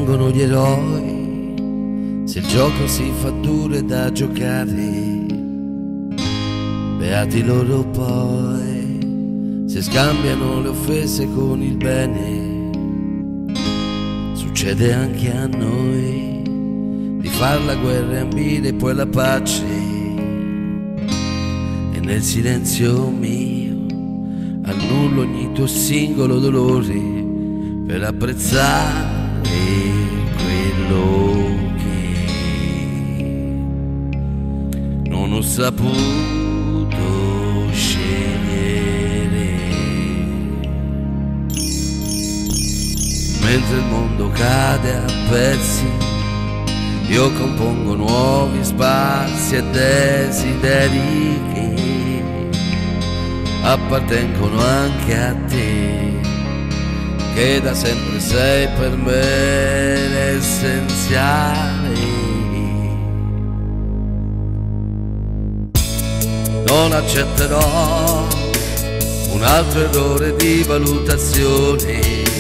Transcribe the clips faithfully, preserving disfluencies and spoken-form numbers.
piangono gli eroi, se il gioco si fa duro e da giocare, beati loro poi, se scambiano le offese con il bene. Succede anche a noi di far la guerra e ambire poi la pace, e nel silenzio mio annullo ogni tuo singolo dolore per apprezzare quello che non ho saputo scegliere. Mentre il mondo cade a pezzi, io compongo nuovi spazi e desideri che appartengono anche a te, che da sempre sei per me l'essenziale. Non accetterò un altro errore di valutazione,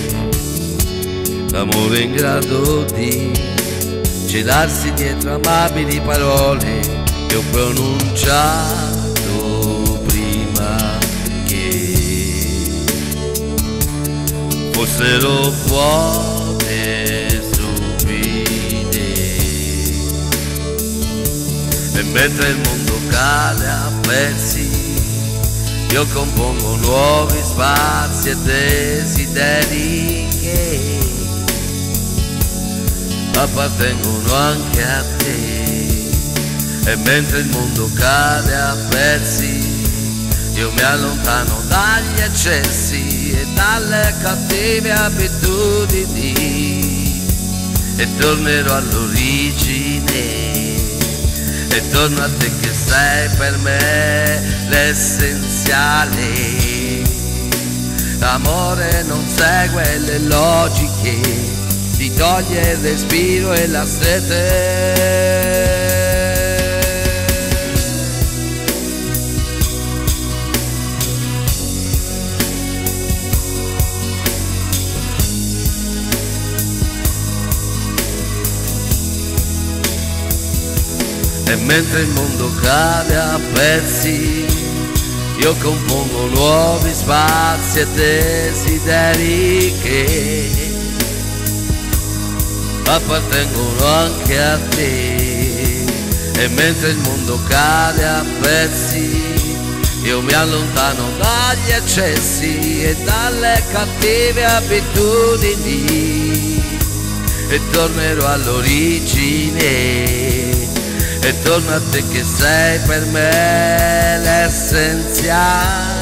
l'amore in grado di celarsi dietro amabili parole che ho pronunciato prima che fossero vuote, stupide. E mentre il mondo cade a pezzi, io compongo nuovi spazi e desideri che appartengono anche a te. E mentre il mondo cade a pezzi, io mi allontano dagli eccessi e dalle cattive abitudini, e tornerò all'origine, e torno a te che sei per me l'essenziale. L'amore non segue le logiche, ti toglie il respiro e la sete. E mentre il mondo cade a pezzi, io compongo nuovi spazi e desideri che appartengono anche a te. E mentre il mondo cade a pezzi, io mi allontano dagli eccessi e dalle cattive abitudini, e tornerò all'origine, e torno a te che sei per me l'essenziale.